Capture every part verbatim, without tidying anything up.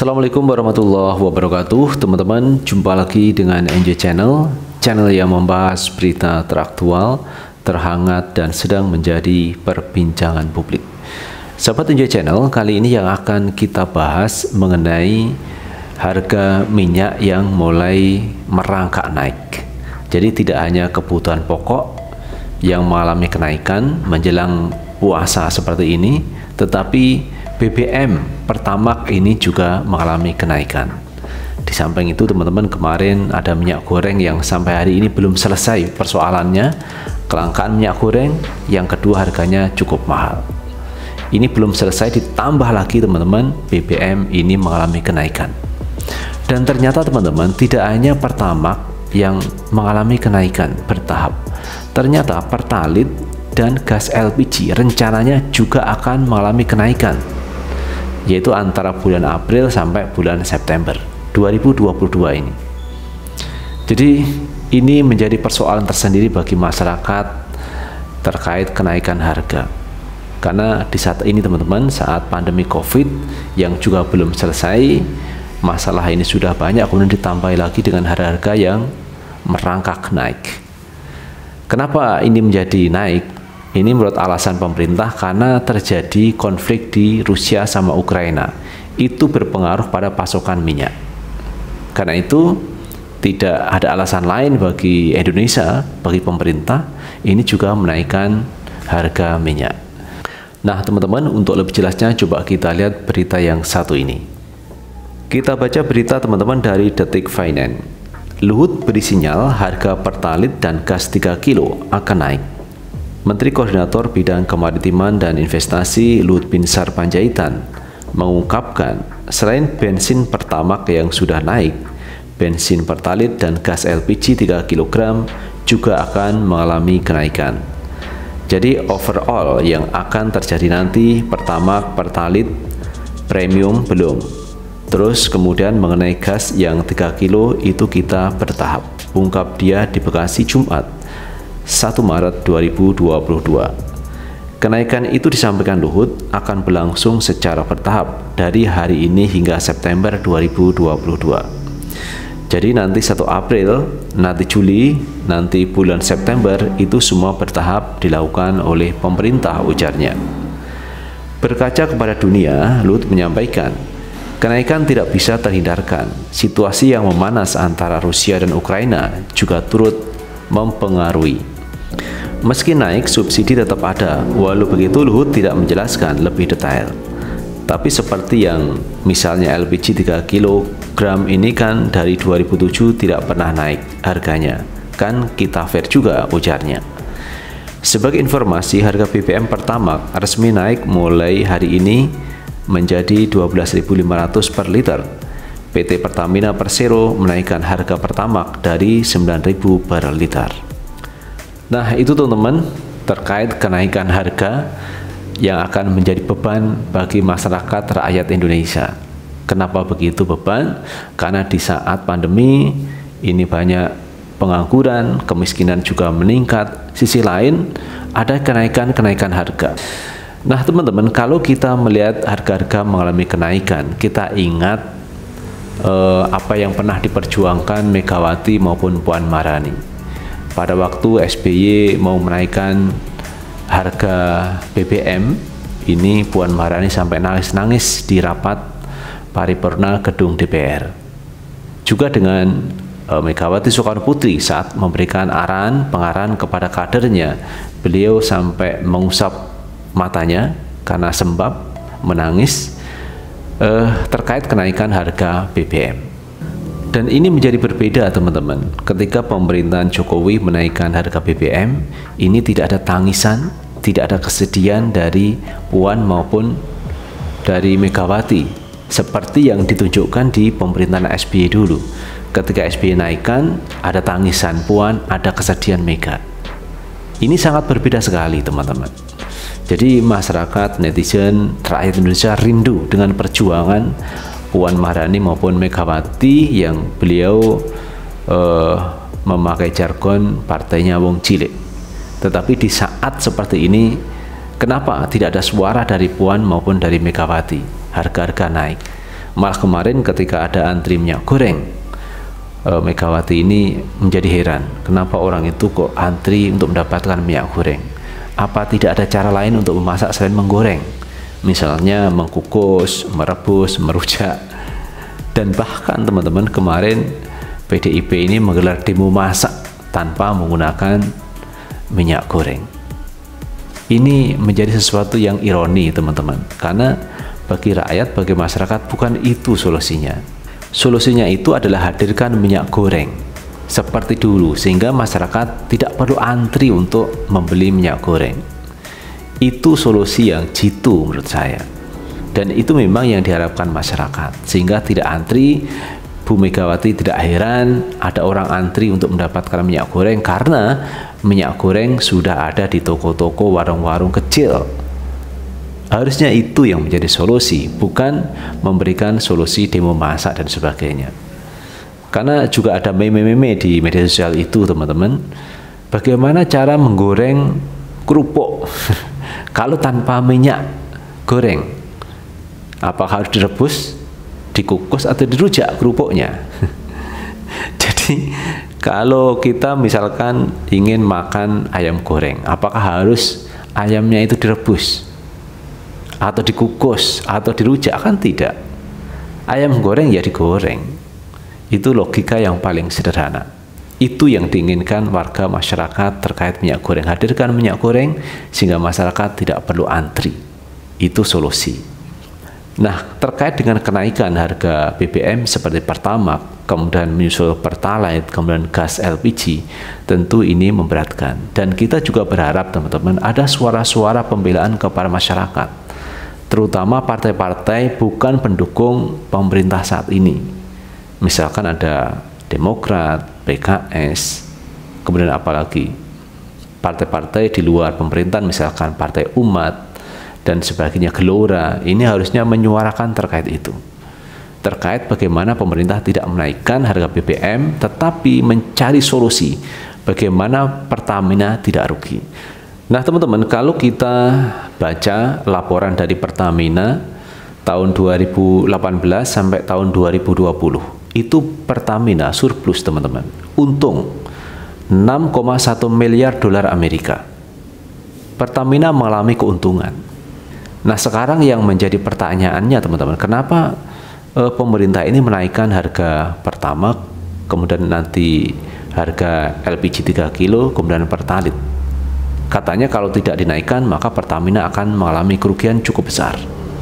Assalamualaikum warahmatullahi wabarakatuh. Teman-teman, jumpa lagi dengan N J Channel, channel yang membahas berita teraktual, terhangat, dan sedang menjadi perbincangan publik. Sahabat N J Channel, kali ini yang akan kita bahas mengenai harga minyak yang mulai merangkak naik. Jadi tidak hanya kebutuhan pokok yang mengalami kenaikan menjelang puasa seperti ini, tetapi B B M Pertamax ini juga mengalami kenaikan. Di samping itu teman-teman, kemarin ada minyak goreng yang sampai hari ini belum selesai persoalannya, kelangkaan minyak goreng. Yang kedua, harganya cukup mahal. Ini belum selesai, ditambah lagi teman-teman, B B M ini mengalami kenaikan. Dan ternyata teman-teman, tidak hanya Pertamax yang mengalami kenaikan bertahap. Ternyata Pertalite dan gas L P G rencananya juga akan mengalami kenaikan, yaitu antara bulan April sampai bulan September dua ribu dua puluh dua ini. Jadi ini menjadi persoalan tersendiri bagi masyarakat terkait kenaikan harga. Karena di saat ini teman-teman, saat pandemi COVID yang juga belum selesai, masalah ini sudah banyak, kemudian ditambah lagi dengan harga-harga yang merangkak naik. Kenapa ini menjadi naik? Ini menurut alasan pemerintah karena terjadi konflik di Rusia sama Ukraina. Itu berpengaruh pada pasokan minyak. Karena itu tidak ada alasan lain bagi Indonesia, bagi pemerintah, ini juga menaikkan harga minyak. Nah teman-teman, untuk lebih jelasnya coba kita lihat berita yang satu ini. Kita baca berita teman-teman dari Detik Finance. Luhut beri sinyal harga Pertalite dan gas tiga kilo akan naik. Menteri Koordinator Bidang Kemaritiman dan Investasi Luhut Binsar Panjaitan mengungkapkan, selain bensin Pertamax yang sudah naik, bensin Pertalite dan gas L P G tiga kilogram juga akan mengalami kenaikan. Jadi overall yang akan terjadi nanti, Pertamax, Pertalite, premium belum. Terus kemudian mengenai gas yang tiga kilo itu kita bertahap. Ungkap dia di Bekasi Jumat satu Maret dua ribu dua puluh dua. Kenaikan itu disampaikan Luhut akan berlangsung secara bertahap dari hari ini hingga September dua ribu dua puluh dua. Jadi nanti satu April, nanti Juli, nanti bulan September itu semua bertahap dilakukan oleh pemerintah, ujarnya. Berkaca kepada dunia, Luhut menyampaikan, kenaikan tidak bisa terhindarkan. Situasi yang memanas antara Rusia dan Ukraina juga turut mempengaruhi. Meski naik, subsidi tetap ada. Walau begitu, Luhut tidak menjelaskan lebih detail. Tapi seperti yang misalnya L P G tiga kilogram ini kan dari dua ribu tujuh tidak pernah naik harganya. Kan kita fair juga, ujarnya. Sebagai informasi, harga B B M Pertamax resmi naik mulai hari ini menjadi dua belas ribu lima ratus per liter. P T Pertamina Persero menaikkan harga Pertamax dari sembilan ribu per liter. Nah itu teman-teman, terkait kenaikan harga yang akan menjadi beban bagi masyarakat rakyat Indonesia. Kenapa begitu beban? Karena di saat pandemi ini banyak pengangguran, kemiskinan juga meningkat. Sisi lain ada kenaikan-kenaikan harga. Nah teman-teman, kalau kita melihat harga-harga mengalami kenaikan, kita ingat eh, apa yang pernah diperjuangkan Megawati maupun Puan Maharani. Pada waktu S B Y mau menaikkan harga B B M, ini Puan Maharani sampai nangis-nangis di rapat paripurna gedung D P R. Juga dengan eh, Megawati Soekarno Putri saat memberikan arahan pengarahan kepada kadernya, beliau sampai mengusap matanya karena sembab menangis eh, terkait kenaikan harga B B M. Dan ini menjadi berbeda teman-teman, ketika pemerintahan Jokowi menaikkan harga B B M, ini tidak ada tangisan, tidak ada kesedihan dari Puan maupun dari Megawati seperti yang ditunjukkan di pemerintahan S B Y dulu. Ketika S B Y naikkan, ada tangisan Puan, ada kesedihan Mega. Ini sangat berbeda sekali teman-teman. Jadi masyarakat, netizen, rakyat Indonesia rindu dengan perjuangan Puan Maharani maupun Megawati yang beliau uh, memakai jargon partainya wong cilik. Tetapi di saat seperti ini, kenapa tidak ada suara dari Puan maupun dari Megawati? Harga-harga naik. Malah kemarin ketika ada antri minyak goreng, Megawati ini menjadi heran, kenapa orang itu kok antri untuk mendapatkan minyak goreng? Apa tidak ada cara lain untuk memasak selain menggoreng? Misalnya mengkukus, merebus, merujak. Dan bahkan teman-teman, kemarin P D I P ini menggelar demo masak tanpa menggunakan minyak goreng. Ini menjadi sesuatu yang ironi teman-teman, karena bagi rakyat, bagi masyarakat bukan itu solusinya. Solusinya itu adalah hadirkan minyak goreng seperti dulu, sehingga masyarakat tidak perlu antri untuk membeli minyak goreng. Itu solusi yang jitu menurut saya, dan itu memang yang diharapkan masyarakat, sehingga tidak antri. Bu Megawati tidak heran ada orang antri untuk mendapatkan minyak goreng, karena minyak goreng sudah ada di toko-toko, warung-warung kecil. Harusnya itu yang menjadi solusi, bukan memberikan solusi demo masak dan sebagainya. Karena juga ada meme-meme di media sosial itu teman-teman, bagaimana cara menggoreng kerupuk kalau tanpa minyak goreng. Apakah harus direbus, dikukus, atau dirujak kerupuknya? Jadi kalau kita misalkan ingin makan ayam goreng, apakah harus ayamnya itu direbus atau dikukus atau dirujak? Kan tidak. Ayam goreng ya digoreng. Itu logika yang paling sederhana. Itu yang diinginkan warga masyarakat terkait minyak goreng. Hadirkan minyak goreng sehingga masyarakat tidak perlu antri. Itu solusi. Nah, terkait dengan kenaikan harga B B M seperti Pertamax, kemudian menyusul Pertalite, kemudian gas L P G, tentu ini memberatkan. Dan kita juga berharap teman-teman ada suara-suara pembelaan kepada masyarakat, terutama partai-partai bukan pendukung pemerintah saat ini. Misalkan ada Demokrat, P K S, kemudian apalagi partai-partai di luar pemerintahan, misalkan Partai Umat dan sebagainya, Gelora, ini harusnya menyuarakan terkait itu. Terkait bagaimana pemerintah tidak menaikkan harga B B M, tetapi mencari solusi bagaimana Pertamina tidak rugi. Nah teman-teman, kalau kita baca laporan dari Pertamina tahun dua ribu delapan belas sampai tahun dua ribu dua puluh, itu Pertamina surplus teman-teman, untung enam koma satu miliar dolar Amerika. Pertamina mengalami keuntungan. Nah sekarang yang menjadi pertanyaannya teman-teman, kenapa eh, pemerintah ini menaikkan harga Pertamax, kemudian nanti harga L P G tiga kilo, kemudian Pertalite? Katanya kalau tidak dinaikkan maka Pertamina akan mengalami kerugian cukup besar.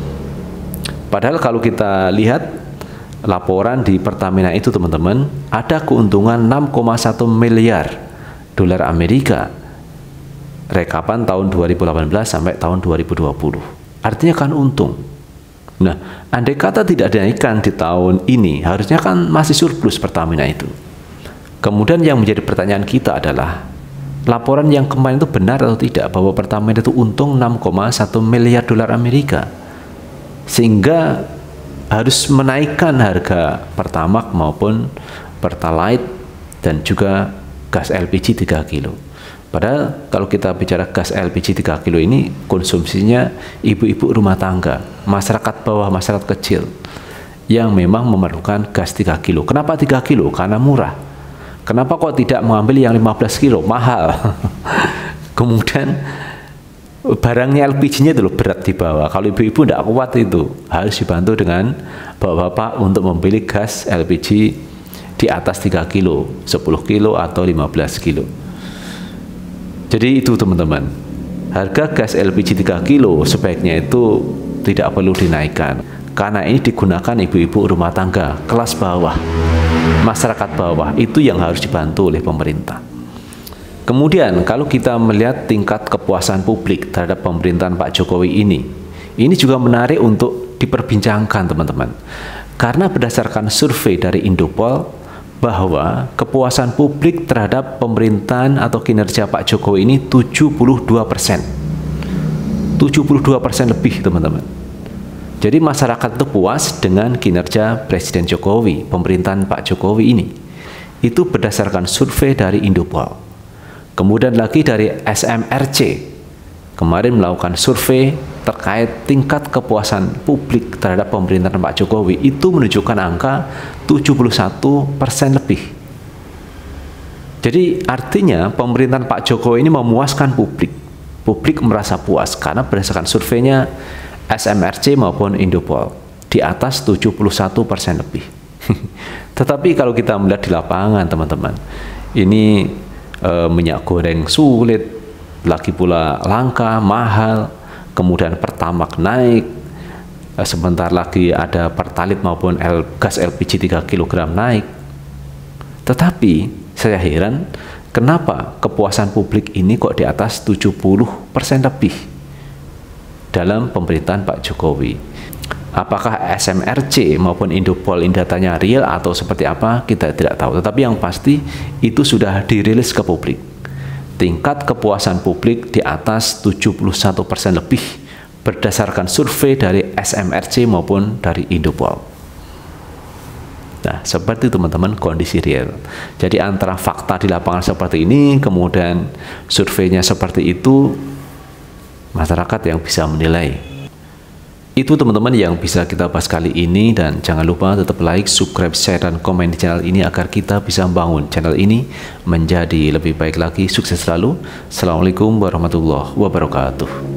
Padahal kalau kita lihat laporan di Pertamina itu teman-teman, ada keuntungan enam koma satu miliar dolar Amerika rekapan tahun dua ribu delapan belas sampai tahun dua ribu dua puluh. Artinya kan untung. Nah, andai kata tidak dinaikkan di tahun ini, harusnya kan masih surplus Pertamina itu. Kemudian yang menjadi pertanyaan kita adalah, laporan yang kemarin itu benar atau tidak bahwa Pertamina itu untung enam koma satu miliar dolar Amerika, sehingga harus menaikkan harga Pertamax maupun Pertalite dan juga gas L P G tiga kilo. Padahal kalau kita bicara gas L P G tiga kilo ini konsumsinya ibu-ibu rumah tangga, masyarakat bawah, masyarakat kecil yang memang memerlukan gas tiga kilo. Kenapa tiga kilo? Karena murah. Kenapa kok tidak mengambil yang lima belas kilo? Mahal. Kemudian barangnya L P G-nya itu loh berat dibawa. Kalau ibu-ibu tidak kuat itu, harus dibantu dengan bapak-bapak untuk membeli gas L P G di atas tiga kilo, sepuluh kilo atau lima belas kilo. Jadi itu teman-teman, harga gas L P G tiga kilo sebaiknya itu tidak perlu dinaikkan, karena ini digunakan ibu-ibu rumah tangga kelas bawah, masyarakat bawah, itu yang harus dibantu oleh pemerintah. Kemudian kalau kita melihat tingkat kepuasan publik terhadap pemerintahan Pak Jokowi ini, ini juga menarik untuk diperbincangkan teman-teman, karena berdasarkan survei dari Indopol bahwa kepuasan publik terhadap pemerintahan atau kinerja Pak Jokowi ini tujuh puluh dua persen. tujuh puluh dua persen lebih teman-teman. Jadi masyarakat itu puas dengan kinerja Presiden Jokowi, pemerintahan Pak Jokowi ini. Itu berdasarkan survei dari Indopol. Kemudian lagi dari S M R C, kemarin melakukan survei terkait tingkat kepuasan publik terhadap pemerintahan Pak Jokowi, itu menunjukkan angka tujuh puluh satu persen lebih. Jadi artinya pemerintahan Pak Jokowi ini memuaskan publik. Publik merasa puas karena berdasarkan surveinya S M R C maupun Indopol di atas tujuh puluh satu persen lebih. Tetapi kalau kita melihat di lapangan, teman-teman, ini e, minyak goreng sulit, lagi pula langka, mahal, kemudian Pertamax naik, e, sebentar lagi ada Pertalite maupun L, gas L P G tiga kilogram naik. Tetapi saya heran, kenapa kepuasan publik ini kok di atas tujuh puluh persen lebih dalam pemerintahan Pak Jokowi? Apakah S M R C maupun Indopol ini datanya real atau seperti apa, kita tidak tahu. Tetapi yang pasti itu sudah dirilis ke publik. Tingkat kepuasan publik di atas tujuh puluh satu persen lebih berdasarkan survei dari S M R C maupun dari Indopol. Nah, seperti teman-teman kondisi real. Jadi antara fakta di lapangan seperti ini, kemudian surveinya seperti itu, masyarakat yang bisa menilai. Itu teman-teman yang bisa kita bahas kali ini, dan jangan lupa tetap like, subscribe, share, dan komen di channel ini agar kita bisa membangun channel ini menjadi lebih baik lagi. Sukses selalu. Assalamualaikum warahmatullahi wabarakatuh.